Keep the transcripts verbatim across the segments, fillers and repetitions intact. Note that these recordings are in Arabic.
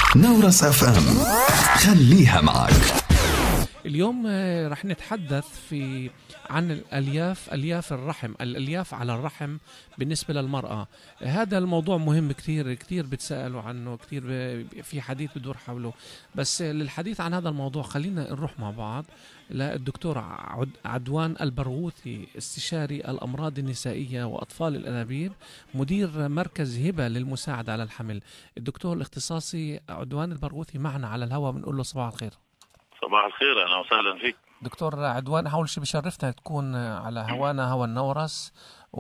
نورس اف ام، خليها معك. اليوم رح نتحدث في عن الألياف، ألياف الرحم، الألياف على الرحم بالنسبة للمرأة. هذا الموضوع مهم كتير، كتير بتسألوا عنه، كتير في حديث بدور حوله. بس للحديث عن هذا الموضوع خلينا نروح مع بعض للدكتور عدوان البرغوثي، استشاري الأمراض النسائية وأطفال الأنابيب، مدير مركز هبة للمساعدة على الحمل. الدكتور الاختصاصي عدوان البرغوثي معنا على الهواء، بنقول له صباح الخير. صباح الخير، أهلا وسهلا فيك دكتور عدوان. أول شيء بشرفنا تكون على هوانا، هوا النورس.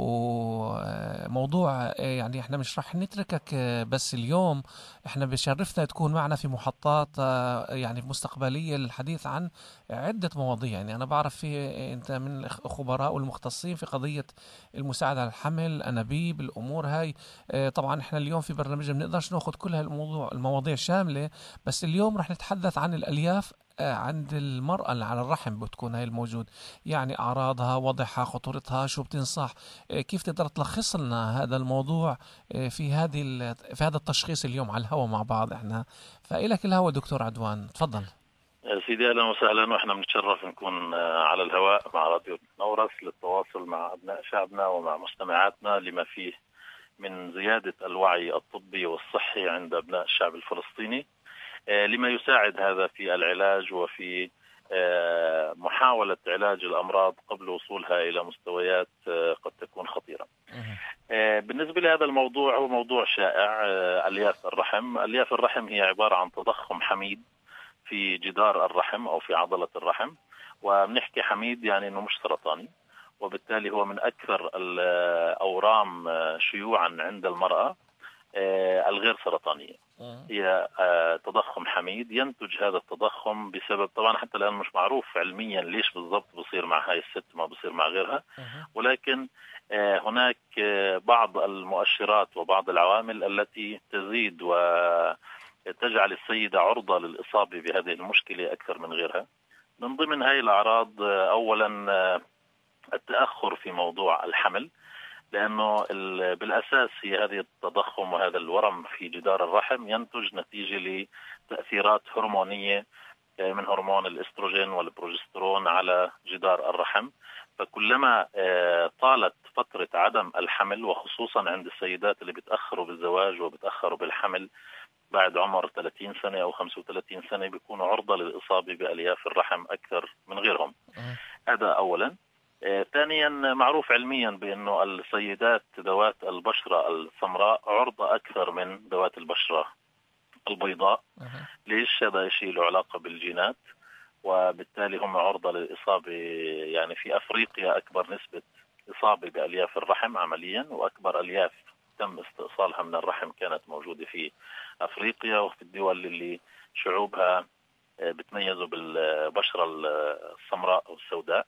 وموضوع يعني احنا مش راح نتركك بس اليوم، احنا بشرفنا تكون معنا في محطات يعني مستقبلية للحديث عن عدة مواضيع. يعني انا بعرف في انت من الخبراء والمختصين في قضية المساعدة على الحمل، انابيب، الامور هاي. طبعا احنا اليوم في برنامجنا ما بنقدرش ناخذ كل هالموضوع المواضيع شاملة، بس اليوم راح نتحدث عن الالياف عند المرأة اللي على الرحم بتكون هاي الموجود، يعني أعراضها، وضعها، خطورتها، شو بتنصح، كيف تقدر تلخص لنا هذا الموضوع في هذه في هذا التشخيص اليوم على الهواء مع بعض احنا. فإلك الهواء دكتور عدوان، تفضل. سيدي، أهلا وسهلا، وإحنا بنتشرف نكون على الهواء مع راديو نورس للتواصل مع أبناء شعبنا ومع مستمعاتنا لما فيه من زيادة الوعي الطبي والصحي عند أبناء الشعب الفلسطيني، لما يساعد هذا في العلاج وفي محاولة علاج الأمراض قبل وصولها إلى مستويات قد تكون خطيرة. بالنسبة لهذا الموضوع، هو موضوع شائع. ألياف الرحم، ألياف الرحم هي عبارة عن تضخم حميد في جدار الرحم أو في عضلة الرحم، وبنحكي حميد يعني أنه مش سرطاني، وبالتالي هو من أكثر الأورام شيوعا عند المرأة الغير سرطانية. هي تضخم حميد ينتج هذا التضخم بسبب، طبعا حتى الآن مش معروف علميا ليش بالضبط بصير مع هاي الست ما بصير مع غيرها، ولكن هناك بعض المؤشرات وبعض العوامل التي تزيد وتجعل السيدة عرضة للإصابة بهذه المشكلة أكثر من غيرها. من ضمن هاي الأعراض أولا التأخر في موضوع الحمل، لأنه بالأساس هي هذه التضخم وهذا الورم في جدار الرحم ينتج نتيجة لتأثيرات هرمونية من هرمون الاستروجين والبروجسترون على جدار الرحم. فكلما طالت فترة عدم الحمل، وخصوصا عند السيدات اللي بتأخروا بالزواج وبتأخروا بالحمل بعد عمر ثلاثين سنة أو خمسة وثلاثين سنة، بيكونوا عرضة للإصابة بألياف الرحم أكثر من غيرهم. هذا أولا. ثانيا، معروف علميا بأنه السيدات ذوات البشرة السمراء عرضة أكثر من ذوات البشرة البيضاء. ليش؟ هذا شيء له علاقة بالجينات، وبالتالي هم عرضة للإصابة. يعني في أفريقيا أكبر نسبة إصابة بألياف الرحم عمليا، وأكبر ألياف تم استئصالها من الرحم كانت موجودة في أفريقيا وفي الدول اللي شعوبها بتميزوا بالبشرة السمراء أو السوداء.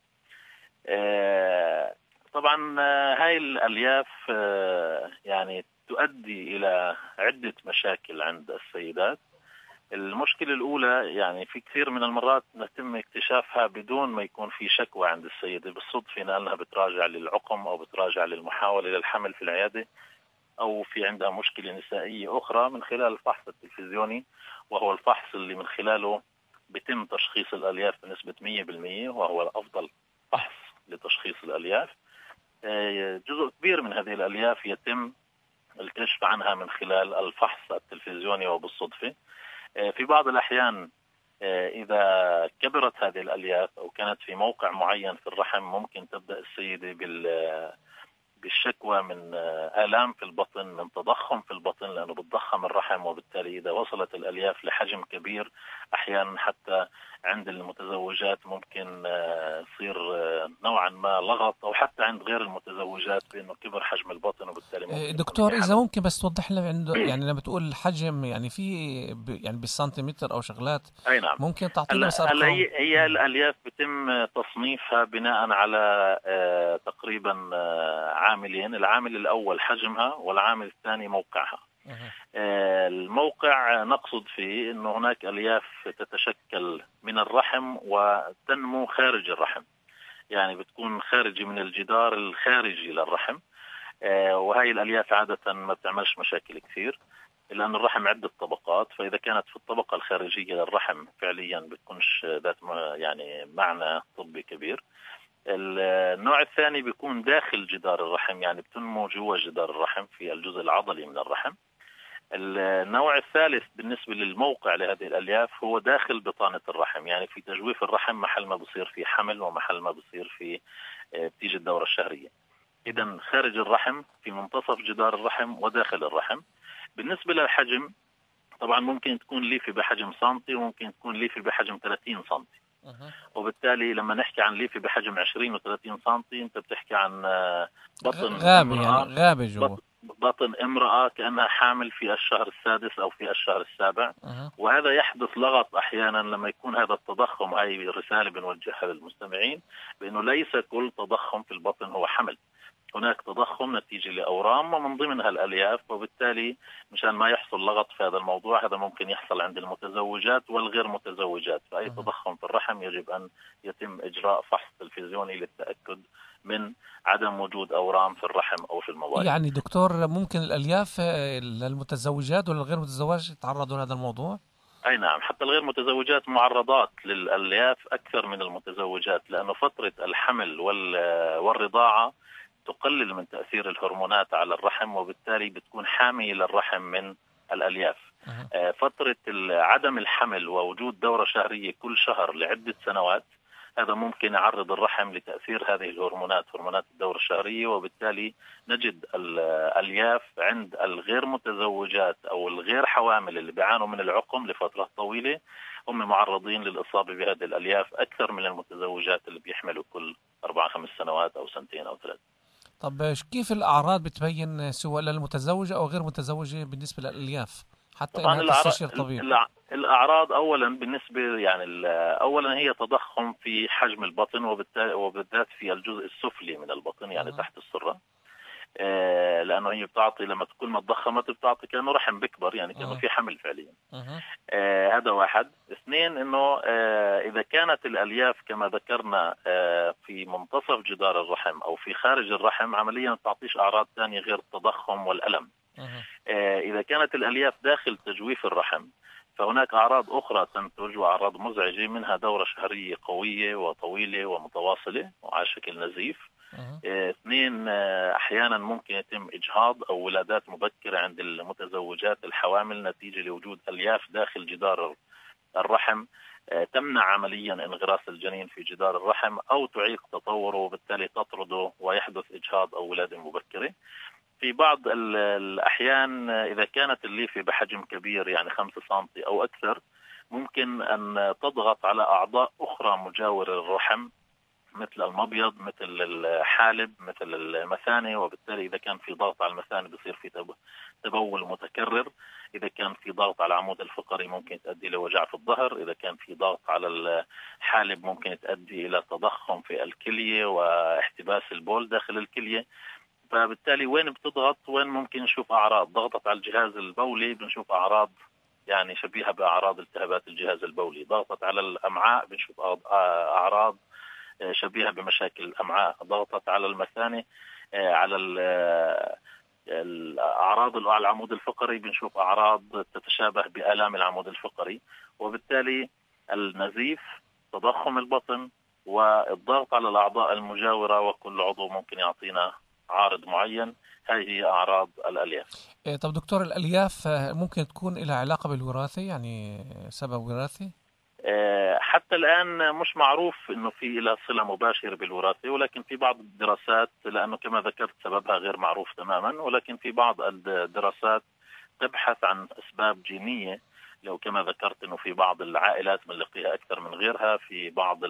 طبعا هاي الألياف يعني تؤدي إلى عدة مشاكل عند السيدات. المشكلة الأولى، يعني في كثير من المرات نتم اكتشافها بدون ما يكون في شكوى عند السيدة، بالصدفة لأنها بتراجع للعقم أو بتراجع للمحاولة للحمل في العيادة، أو في عندها مشكلة نسائية أخرى، من خلال الفحص التلفزيوني، وهو الفحص اللي من خلاله بتم تشخيص الألياف بنسبة مية بالمية، وهو الأفضل فحص لتشخيص الألياف. جزء كبير من هذه الألياف يتم الكشف عنها من خلال الفحص التلفزيوني وبالصدفة. في بعض الأحيان إذا كبرت هذه الألياف أو كانت في موقع معين في الرحم، ممكن تبدأ السيدة بال بالشكوى من آلام في البطن، من تضخم في البطن، لأنه بتضخم الرحم، وبالتالي إذا وصلت الألياف لحجم كبير أحيانا حتى عند المتزوجات ممكن يصير نوعا ما لغط، أو حتى عند غير المتزوجات بأنه كبر حجم البطن، وبالتالي ممكن. دكتور إذا ممكن بس توضح لنا عنده، يعني لما بتقول الحجم يعني في يعني بالسنتيمتر أو شغلات. أي نعم. ممكن تعطينا بس أرقام؟ هي, هي الألياف بيتم تصنيفها بناء على آه تقريبا آه عاملين. العامل الأول حجمها، والعامل الثاني موقعها. آه الموقع نقصد فيه أنه هناك ألياف تتشكل من الرحم وتنمو خارج الرحم، يعني بتكون خارجي من الجدار الخارجي للرحم، آه وهي الألياف عادة ما بتعملش مشاكل كثير. إلا أن الرحم عدة طبقات، فإذا كانت في الطبقة الخارجية للرحم فعليا بتكونش ذات يعني معنى طبي كبير. النوع الثاني بيكون داخل جدار الرحم، يعني بتنمو جوا جدار الرحم في الجزء العضلي من الرحم. النوع الثالث بالنسبة للموقع لهذه الألياف هو داخل بطانة الرحم، يعني في تجويف الرحم محل ما بصير في حمل ومحل ما بصير في بتيجي الدورة الشهرية. إذا خارج الرحم في منتصف جدار الرحم وداخل الرحم. بالنسبة للحجم طبعا ممكن تكون ليفة بحجم سنتي وممكن تكون ليفة بحجم ثلاثين سنتي، وبالتالي لما نحكي عن ليفة بحجم عشرين وثلاثين سنتي انت بتحكي عن بطن غابة، يعني غابة جوا بطن امرأة كأنها حامل في الشهر السادس أو في الشهر السابع. أه. وهذا يحدث لغط أحيانا لما يكون هذا التضخم. هاي رسالة بنوجهها للمستمعين بأنه ليس كل تضخم في البطن هو حمل، هناك تضخم نتيجة لأورام ومن ضمنها الألياف، وبالتالي مشان ما يحصل لغط في هذا الموضوع هذا ممكن يحصل عند المتزوجات والغير متزوجات. فأي تضخم في الرحم يجب أن يتم إجراء فحص تلفزيوني للتأكد من عدم وجود أورام في الرحم أو في المواد. يعني دكتور ممكن الألياف للمتزوجات وللغير متزوجات يتعرضوا لهذا الموضوع؟ أي نعم، حتى الغير متزوجات معرضات للألياف أكثر من المتزوجات، لأنه فترة الحمل والرضاعة تقلل من تأثير الهرمونات على الرحم، وبالتالي بتكون حامية للرحم من الألياف. أه. فترة عدم الحمل ووجود دورة شهرية كل شهر لعدة سنوات هذا ممكن يعرض الرحم لتأثير هذه الهرمونات، هرمونات الدورة الشهرية، وبالتالي نجد الألياف عند الغير متزوجات أو الغير حوامل اللي بيعانوا من العقم لفترات طويلة هم معرضين للإصابة بهذه الألياف أكثر من المتزوجات اللي بيحملوا كل أربع خمس سنوات أو سنتين أو ثلاث. طب كيف الأعراض بتبين سواء للمتزوجة أو غير متزوجة بالنسبة للألياف حتى إنها تستشير طبيب؟ الأعراض أولا بالنسبة يعني أولا هي تضخم في حجم البطن وبالذات في الجزء السفلي من البطن يعني أه. تحت السرة، آه لأنه هي بتعطي لما تكون ما تضخمت بتعطي كأنه رحم بكبر، يعني كأنه أه. في حمل فعليا. أه. آه هذا واحد. اثنين إنه آه إذا كانت الألياف كما ذكرنا آه في منتصف جدار الرحم أو في خارج الرحم عمليا ما تعطيش أعراض ثانية غير التضخم والألم. أه. آه إذا كانت الألياف داخل تجويف الرحم فهناك أعراض أخرى تنتج وأعراض مزعجة، منها دورة شهرية قوية وطويلة ومتواصلة وعلى شكل نزيف. أه. اثنين أحيانا ممكن يتم إجهاض أو ولادات مبكرة عند المتزوجات الحوامل نتيجة لوجود ألياف داخل جدار الرحم أه تمنع عمليا انغراس الجنين في جدار الرحم أو تعيق تطوره وبالتالي تطرده ويحدث إجهاض أو ولادة مبكرة. في بعض الأحيان إذا كانت الليفة بحجم كبير يعني خمسة سنتي أو أكثر ممكن أن تضغط على أعضاء أخرى مجاورة للرحم مثل المبيض مثل الحالب مثل المثانة، وبالتالي إذا كان في ضغط على المثانة بصير في تبول متكرر. إذا كان في ضغط على العمود الفقري ممكن تؤدي لوجع في الظهر. إذا كان في ضغط على الحالب ممكن تؤدي إلى تضخم في الكلية واحتباس البول داخل الكلية. فبالتالي وين بتضغط وين ممكن نشوف أعراض. ضغطت على الجهاز البولي بنشوف أعراض يعني شبيهة بأعراض التهابات الجهاز البولي. ضغطت على الأمعاء بنشوف أعراض شبيهة بمشاكل الأمعاء. ضغطت على المثانة على الأعراض على العمود الفقري بنشوف أعراض تتشابه بآلام العمود الفقري. وبالتالي النزيف تضخم البطن والضغط على الأعضاء المجاورة وكل عضو ممكن يعطينا عارض معين. هذه هي أعراض الألياف. إيه طب دكتور الألياف ممكن تكون لها علاقة بالوراثة يعني سبب وراثي؟ حتى الآن مش معروف إنه في إلى صلة مباشرة بالوراثة، ولكن في بعض الدراسات لأنه كما ذكرت سببها غير معروف تماما، ولكن في بعض الدراسات تبحث عن أسباب جينية. لو كما ذكرت إنه في بعض العائلات بنلاقيها أكثر من غيرها، في بعض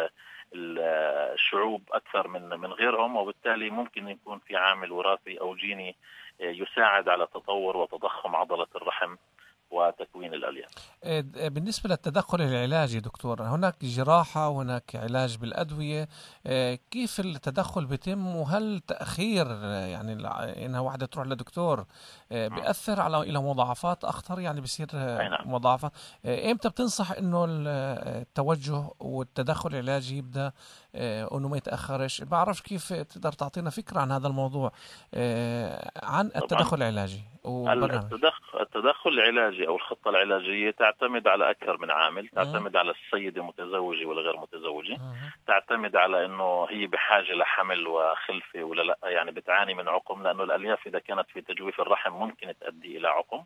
الشعوب أكثر من من غيرهم، وبالتالي ممكن يكون في عامل وراثي أو جيني يساعد على تطور وتضخم عضلة الرحم وتكوين الألياف. بالنسبة للتدخل العلاجي دكتور، هناك جراحة وهناك علاج بالأدوية، كيف التدخل بيتم وهل تأخير يعني إنها واحدة تروح لدكتور بيأثر على إلى مضاعفات أخطر يعني بيصير مضاعفات؟ إمتى بتنصح إنه التوجه والتدخل العلاجي يبدأ إنه ما يتأخرش؟ بعرفش كيف تقدر تعطينا فكرة عن هذا الموضوع عن التدخل العلاجي. وبرنامج. التدخل التدخل العلاجي أو الخطة العلاجية تعتمد على أكثر من عامل، تعتمد على السيدة متزوجة ولا غير متزوجة، تعتمد على أنه هي بحاجة لحمل وخلفة ولا لا، يعني بتعاني من عقم، لأنه الألياف إذا كانت في تجويف الرحم ممكن تؤدي إلى عقم،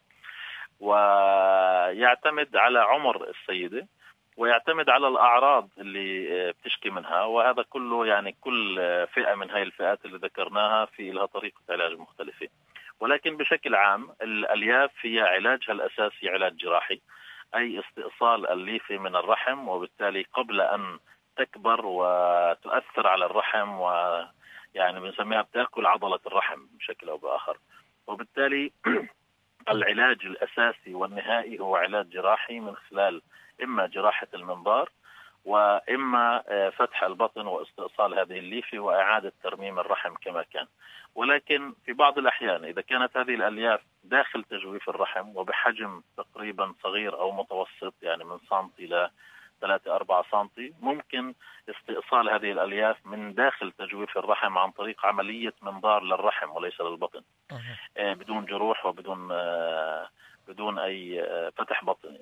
ويعتمد على عمر السيدة، ويعتمد على الأعراض اللي بتشكي منها، وهذا كله يعني كل فئة من هاي الفئات اللي ذكرناها في لها طريقة علاج مختلفة. ولكن بشكل عام الألياف هي علاجها الأساسي علاج جراحي، أي استئصال الليفة من الرحم، وبالتالي قبل أن تكبر وتؤثر على الرحم، ويعني بنسميها بتأكل عضلة الرحم بشكل أو بآخر. وبالتالي العلاج الأساسي والنهائي هو علاج جراحي من خلال إما جراحة المنظار وإما فتح البطن واستئصال هذه الليفة وإعادة ترميم الرحم كما كان. ولكن في بعض الأحيان إذا كانت هذه الألياف داخل تجويف الرحم وبحجم تقريبا صغير أو متوسط، يعني من سنتي ل ثلاثة أربعة سنتي، ممكن استئصال هذه الألياف من داخل تجويف الرحم عن طريق عملية منظار للرحم وليس للبطن، آه بدون جروح وبدون آه بدون أي آه فتح بطني.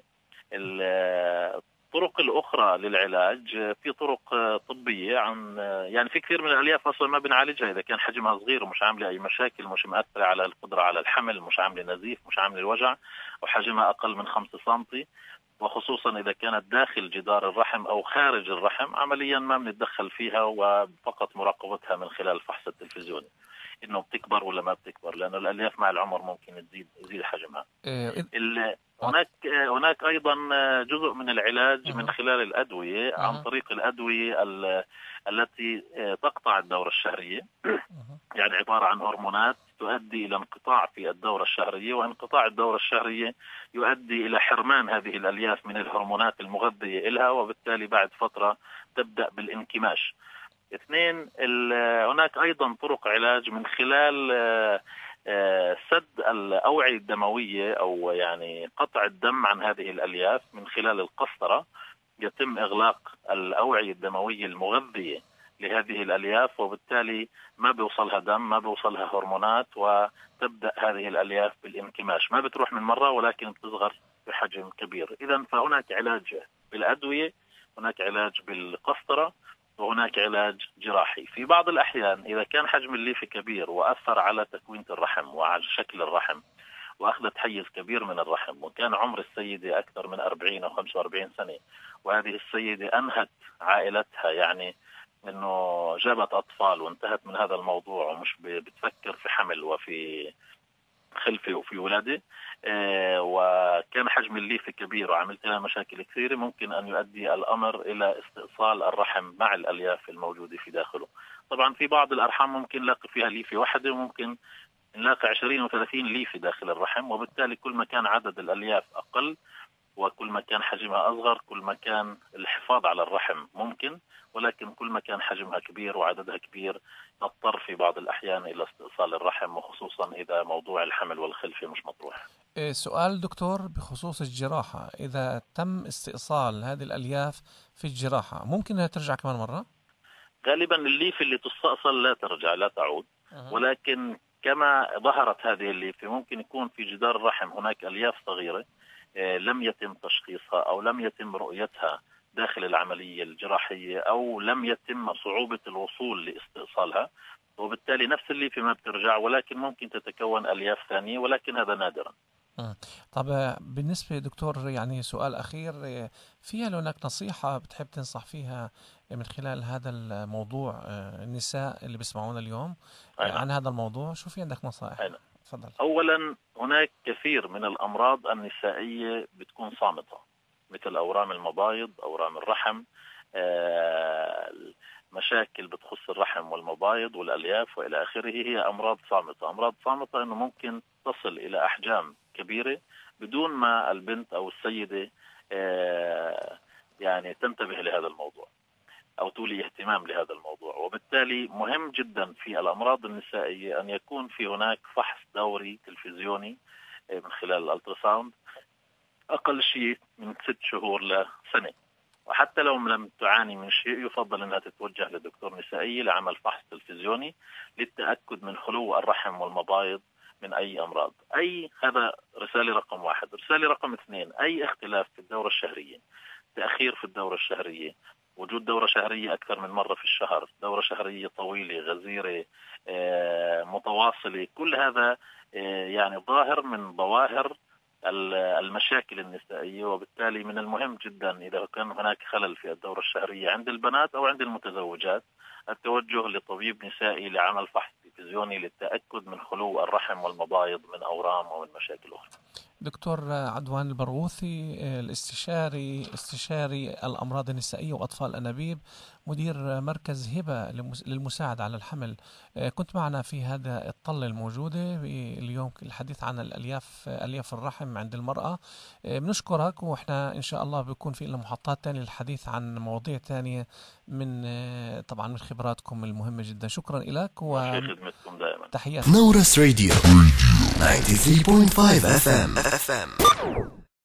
الطرق الأخرى للعلاج في طرق طبية، عن يعني في كثير من الألياف أصلا ما بنعالجها إذا كان حجمها صغير ومش عاملة أي مشاكل، مش مؤثرة على القدرة على الحمل، مش عاملة نزيف، مش عاملة الوجع، وحجمها أقل من خمسة سنتي، وخصوصا إذا كانت داخل جدار الرحم أو خارج الرحم، عمليا ما بنتدخل فيها وفقط مراقبتها من خلال الفحص التلفزيوني إنه بتكبر ولا ما بتكبر، لأنه الألياف مع العمر ممكن تزيد يزيد حجمها. هناك هناك أيضا جزء من العلاج من خلال الأدوية، عن طريق الأدوية التي تقطع الدورة الشهرية، يعني عبارة عن هرمونات تؤدي إلى انقطاع في الدورة الشهرية، وانقطاع الدورة الشهرية يؤدي إلى حرمان هذه الألياف من الهرمونات المغذية لها، وبالتالي بعد فترة تبدأ بالانكماش. اثنين، هناك أيضا طرق علاج من خلال سد الأوعية الدموية أو يعني قطع الدم عن هذه الألياف من خلال القسطرة. يتم إغلاق الأوعية الدموية المغذية لهذه الألياف، وبالتالي ما بيوصلها دم، ما بيوصلها هرمونات، وتبدأ هذه الألياف بالانكماش، ما بتروح من مرة ولكن بتصغر بحجم كبير. إذن فهناك علاج بالأدوية، هناك علاج بالقسطرة، وهناك علاج جراحي. في بعض الأحيان إذا كان حجم الليفة كبير وأثر على تكوينة الرحم وعلى شكل الرحم وأخذت حيز كبير من الرحم، وكان عمر السيدة أكثر من أربعين أو خمسة وأربعين سنة، وهذه السيدة أنهت عائلتها، يعني أنه جابت أطفال وانتهت من هذا الموضوع ومش بتفكر في حمل وفي خلفه وفي ولادة، آه وكان حجم الليفة كبير وعملت لها مشاكل كثيرة، ممكن أن يؤدي الأمر إلى استئصال الرحم مع الألياف الموجودة في داخله. طبعا في بعض الأرحام ممكن نلاقي فيها ليفة واحدة، وممكن نلاقي عشرين وثلاثين ليفة داخل الرحم، وبالتالي كل ما كان عدد الألياف أقل وكل ما كان حجمها أصغر كل ما كان الحفاظ على الرحم ممكن، ولكن كل ما كان حجمها كبير وعددها كبير نضطر في بعض الأحيان إلى استئصال الرحم، وخصوصا إذا موضوع الحمل والخلفة مش مطروح. سؤال دكتور بخصوص الجراحة، إذا تم استئصال هذه الألياف في الجراحة ممكن أنها ترجع كمان مرة؟ غالبا الليفة اللي تستأصل لا ترجع، لا تعود، ولكن كما ظهرت هذه الليفة ممكن يكون في جدار الرحم هناك ألياف صغيرة لم يتم تشخيصها أو لم يتم رؤيتها داخل العملية الجراحية، أو لم يتم صعوبة الوصول لاستئصالها، وبالتالي نفس الليفة ما بترجع، ولكن ممكن تتكون ألياف ثانية، ولكن هذا نادرا. طب بالنسبة دكتور يعني سؤال أخير، فيها لو هناك نصيحة بتحب تنصح فيها من خلال هذا الموضوع النساء اللي بيسمعونا اليوم أينا. عن هذا الموضوع، شو في عندك نصائح؟ أينا. تفضل. أولا هناك كثير من الأمراض النسائية بتكون صامتة، مثل أورام المبايض، أورام الرحم، آه، مشاكل بتخص الرحم والمبايض والألياف وإلى آخره، هي أمراض صامتة. أمراض صامتة أنه ممكن تصل إلى أحجام كبيرة بدون ما البنت أو السيدة آه، يعني تنتبه لهذا الموضوع أو تولي اهتمام لهذا الموضوع. وبالتالي مهم جدا في الأمراض النسائية أن يكون في هناك فحص دوري تلفزيوني من خلال الألتراساوند أقل شيء من ست شهور لسنة، وحتى لو لم تعاني من شيء يفضل أنها تتوجه لدكتور نسائي لعمل فحص تلفزيوني للتأكد من خلو الرحم والمبايض من أي أمراض. أي هذا رسالة رقم واحد. رسالة رقم اثنين، أي اختلاف في الدورة الشهرية، تأخير في الدورة الشهرية، وجود دورة شهرية أكثر من مرة في الشهر، دورة شهرية طويلة غزيرة متواصلة، كل هذا يعني ظاهر من ظواهر المشاكل النسائية. وبالتالي من المهم جدا إذا كان هناك خلل في الدورة الشهرية عند البنات أو عند المتزوجات التوجه لطبيب نسائي لعمل فحص تلفزيوني للتأكد من خلو الرحم والمبايض من أورام ومن مشاكل أخرى. دكتور عدوان البرغوثي، الاستشاري استشاري الأمراض النسائية وأطفال الأنابيب، مدير مركز هبة للمساعدة على الحمل، كنت معنا في هذا الطل الموجودة اليوم الحديث عن الألياف ألياف الرحم عند المرأة. بنشكرك، وإحنا إن شاء الله بيكون في لنا محطات تانية للحديث عن مواضيع تانية من طبعا من خبراتكم المهمة جدا. شكرا لك وتحياتي. نورس راديو تسعة وثلاثين فاصلة خمسة اف ام.